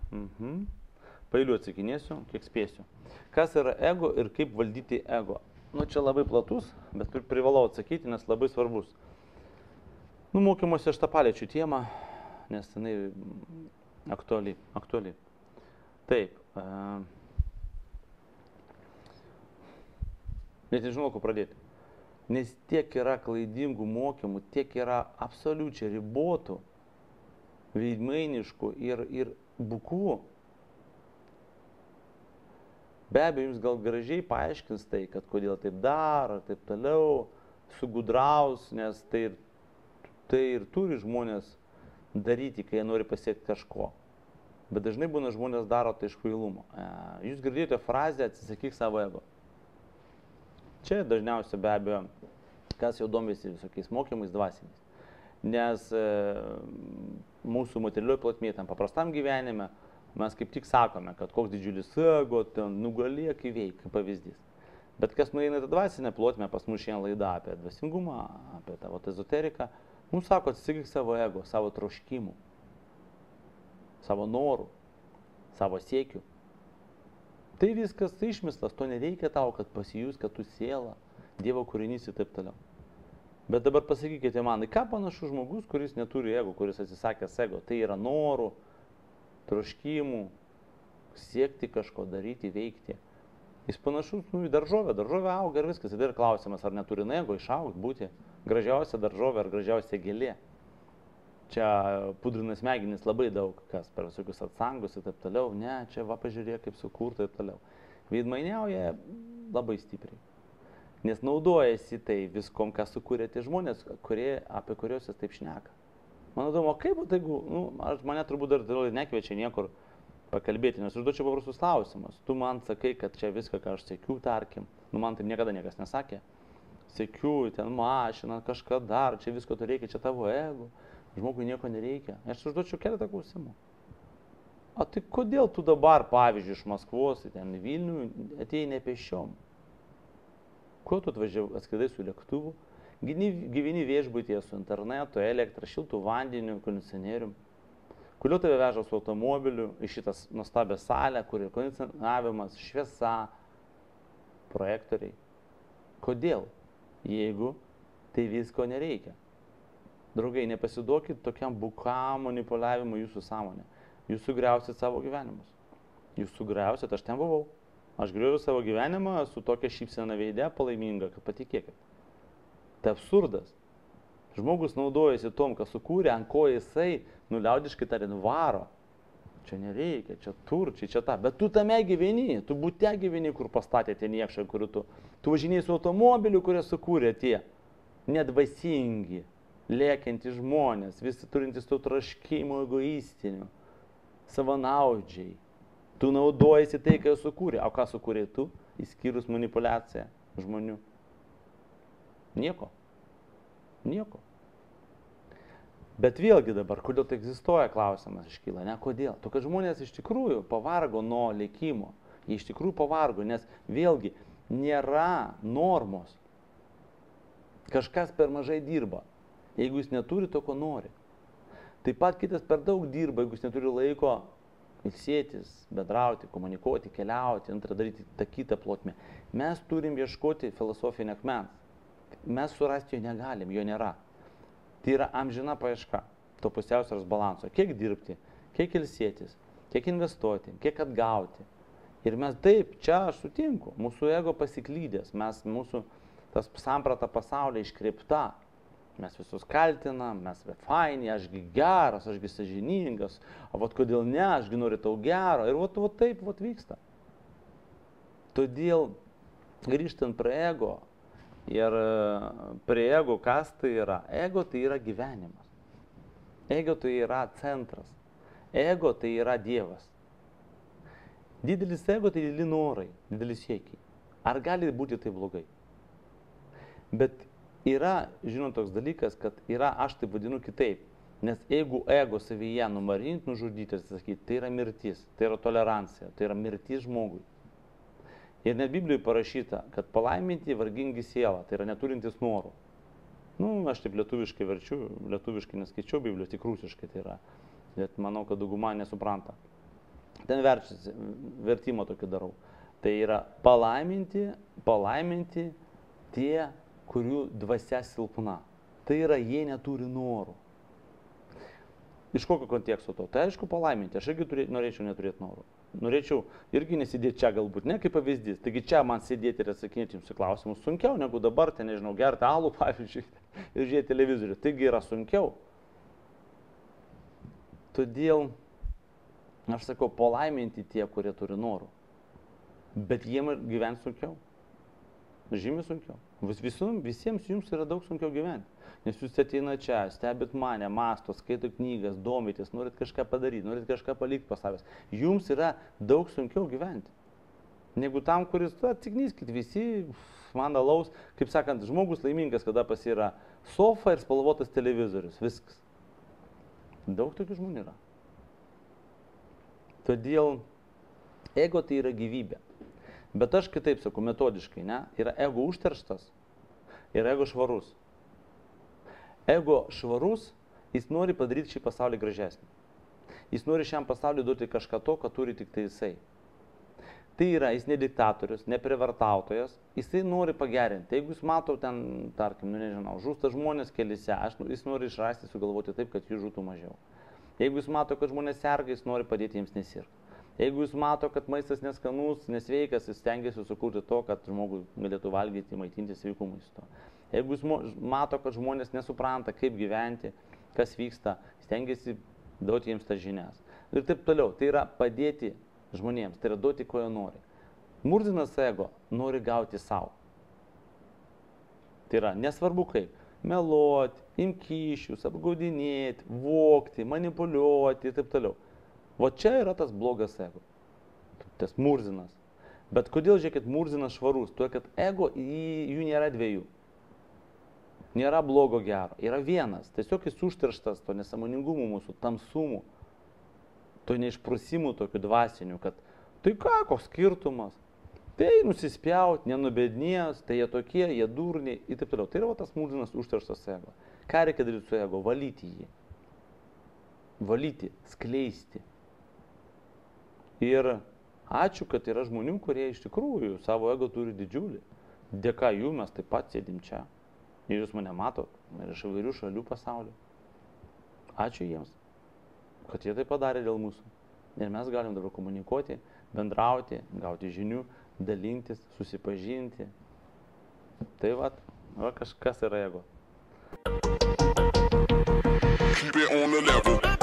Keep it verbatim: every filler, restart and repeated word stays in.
Mhm. Pailiu atsakinėsiu, kiek spėsiu. Kas yra ego ir kaip valdyti ego? Nu, čia labai platus, bet privalau atsakyti, nes labai svarbus. Nu, mokymuose aš tą paliečiu temą, nes jinai aktuali. aktuali. Taip. Uh, net nežinau, ko pradėti. Nes tiek yra klaidingų mokymų, tiek yra absoliučiai ribotų, veidmainiškų ir, ir bukų. Be abejo, jums gal gražiai paaiškins tai, kad kodėl taip daro, taip toliau, sugudraus, nes tai ir, tai ir turi žmonės daryti, kai jie nori pasiekti kažko. Bet dažnai būna žmonės daro tai iš kvailumo. Jūs girdėjote frazę atsisakyk savo ego. Čia dažniausiai be abejo, kas jau domisi visokiais mokymais dvasiniais. Nes e, mūsų materialioj plotmėje, tam paprastam gyvenime, mes kaip tik sakome, kad koks didžiulis ego, ten nugalėk įveik, kaip pavyzdys. Bet kas nueina į tą dvasinę plotmę, pas mus šiandien laida apie dvasingumą, apie tavo ezoteriką, mums sako, atsisakyk savo ego, savo troškimų, savo norų, savo siekių. Tai viskas tai išmislas, to nereikia tau, kad pasijus, kad tu siela, Dievo kūrinys ir taip toliau. Bet dabar pasakykite man, ką panašus žmogus, kuris neturi ego, kuris atsisakęs ego, tai yra norų, troškimų, siekti kažko, daryti, veikti. Jis panašus nu, į daržovę, daržovė auga ir viskas. Tai yra klausimas, ar neturi ego išaugti, būti gražiausia daržovė ar gražiausia gėlė. Čia pudrina smegenis labai daug, kas per visokius atsangus ir taip toliau. Ne, čia va pažiūrėk, kaip sukurta ir toliau. Veidmainiauja labai stipriai. Nes naudojasi tai viskom, ką sukūrė tie žmonės, kurie, apie kuriuos jis taip šneka. Man įdomu, kaip būtų, jeigu, nu, aš mane turbūt dar nekviečia niekur pakalbėti, nes užduočiau paprastus klausimus. Tu man sakai, kad čia viską, ką aš siekiu, tarkim, nu man taip niekada niekas nesakė. Siekiu, ten mašina, kažką dar, čia visko to reikia, čia tavo ego, žmogui nieko nereikia. Aš užduočiau keletą klausimų. O tai kodėl tu dabar, pavyzdžiui, iš Maskvos, ten į Vilnių, atėjai ne pešiom? Kuo tu atvažiavai, atskridai su lėktuvu? Gyveni viešbutyje su internetu, elektra, šiltų vandeniu, kondicionierium. Kodėl tave veža su automobiliu į šitas nuostabią salę, kur yra kondicionavimas, šviesa, projektoriai. Kodėl? Jeigu tai visko nereikia. Draugai, nepasiduokit tokiam bukam manipuliavimui jūsų sąmonę. Jūs sugriausit savo gyvenimus. Jūs sugriausit, aš ten buvau. Aš grįžau savo gyvenimą su tokia šypsena veide, palaiminga, kad patikėkit. Tai absurdas. Žmogus naudojasi tom, ką sukūrė, ant ko jisai, nuliaudiškai tariant, varo. Čia nereikia, čia turčiai, čia ta. Bet tu tame gyveni, tu būte gyveni, kur pastatė tie niekšai, kur tu. Tu važinėjai su automobiliu, kurie sukūrė tie nedvasingi, lėkiantys žmonės, visi turintys tų troškimų egoistinių, savanaudžiai. Tu naudojasi tai, ką sukūrė. O ką sukūrė tu, išskyrus manipuliaciją žmonių? Nieko. Nieko. Bet vėlgi dabar, kodėl tai egzistuoja, klausimas iškyla, ne kodėl. To, kad žmonės iš tikrųjų pavargo nuo lėkimo. Jie iš tikrųjų pavargo, nes vėlgi nėra normos. Kažkas per mažai dirba, jeigu jis neturi to, ko nori. Taip pat kitas per daug dirba, jeigu jis neturi laiko ilsėtis, bendrauti, komunikuoti, keliauti, antrą daryti tą kitą plotmę. Mes turim ieškoti filosofinio akmens. Mes surasti jo negalim, jo nėra. Tai yra amžina paieška, to pusiausvėros balanso. Kiek dirbti, kiek ilsėtis, kiek investuoti, kiek atgauti. Ir mes taip, čia aš sutinku, mūsų ego pasiklydęs, mes, mūsų tas samprata pasaulyje iškreipta. Mes visus kaltinam, mes bet faini, ašgi geras, ašgi sąžiningas, o vat kodėl ne, ašgi noriu tau gero. Ir vat, vat taip vat vyksta. Todėl, grįžtant prie ego, ir prie ego, kas tai yra? Ego tai yra gyvenimas. Ego tai yra centras. Ego tai yra Dievas. Didelis ego tai dideli norai, dideli siekiai. Ar gali būti tai blogai? Bet yra, žinot, toks dalykas, kad yra, aš tai vadinu kitaip. Nes jeigu ego savyje numarinti, nužudyti, sakyti, tai yra mirtis, tai yra tolerancija, tai yra mirtis žmogui. Ir net Biblijoje parašyta, kad palaiminti vargingi sielą, tai yra neturintis norų. Nu, aš taip lietuviškai verčiu, lietuviškai neskaičiau Biblijos, tik rusiškai tai yra. Bet manau, kad dauguma nesupranta. ten verčiasi, vertimo tokį darau. Tai yra palaiminti, palaiminti tie, kurių dvasia silpna. Tai yra, jie neturi norų. Iš kokio konteksto to? Tai aišku palaiminti, aš irgi turė, norėčiau neturėti norų. Norėčiau irgi nesidėti čia galbūt, ne kaip pavyzdys. Taigi čia man sėdėti ir atsakinėti jums į klausimus sunkiau negu dabar, ten nežinau, gerti alų, pavyzdžiui, ir žiūrėti televizorių. Taigi yra sunkiau. Todėl aš sakau, palaiminti tie, kurie turi norų. Bet jiem gyventi sunkiau. Žymiai sunkiau. Vis, visum, visiems jums yra daug sunkiau gyventi. Nes jūs ateina čia, stebit mane, mastot, skaito knygas, domitės, norit kažką padaryti, norit kažką palikti pas savęs. Jums yra daug sunkiau gyventi. Negu tam, kuris, tu atsiknyskit visi, man alaus, kaip sakant, žmogus laimingas, kada pas yra sofa ir spalvotas televizorius, viskas. Daug tokių žmonių yra. Todėl ego tai yra gyvybė. Bet aš kitaip sakau, metodiškai, ne, yra ego užterštas ir ego švarus. Ego švarus, jis nori padaryti šį pasaulį gražesnį. Jis nori šiam pasauliu duoti kažką to, ką turi tik tai jisai. Tai yra, jis ne diktatorius, ne privartautojas, jisai nori pagerinti. Jeigu jis mato ten, tarkim, nu nežinau, žūsta žmonės keliuose, jis nori išrasti, sugalvoti taip, kad jų žūtų mažiau. Jeigu jis mato, kad žmonės serga, jis nori padėti jiems nesirgti. Jeigu jis mato, kad maistas neskanus, nesveikas, jis stengiasi sukurti to, kad žmogus galėtų valgyti, maitinti sveikų maisto. Jeigu jis mato, kad žmonės nesupranta, kaip gyventi, kas vyksta, stengiasi duoti jiems tas žinias. Ir taip toliau. Tai yra padėti žmonėms, tai yra duoti, ko jie nori. Murzinas ego nori gauti savo. Tai yra nesvarbu kaip. Meluoti, imti kyšius, apgaudinėti, vogti, manipuliuoti ir taip toliau. Va čia yra tas blogas ego. Tas murzinas. Bet kodėl, žiūrėkit, murzinas švarus? Tuo, kad ego, jų nėra dviejų. Nėra blogo gero. Yra vienas. Tiesiog jis užterštas to nesąmoningumu mūsų, tamsumu. To neišprusimų tokių dvasinių, kad tai ką, koks skirtumas? Tai nusispjaut, nenubednės, tai jie tokie, jie durniai ir taip toliau. Tai yra va, tas murzinas užterštas ego. Ką reikia daryti su ego? Valyti jį. Valyti, skleisti. Ir ačiū, kad yra žmonių, kurie iš tikrųjų savo ego turi didžiulį. Dėka jų mes taip pat sėdim čia. Ir jūs mane matot, ir iš įvairių šalių pasaulio. Ačiū jiems, kad jie tai padarė dėl mūsų. Ir mes galim dabar komunikuoti, bendrauti, gauti žinių, dalintis, susipažinti. Tai va, va kažkas yra ego. Keep it on the level.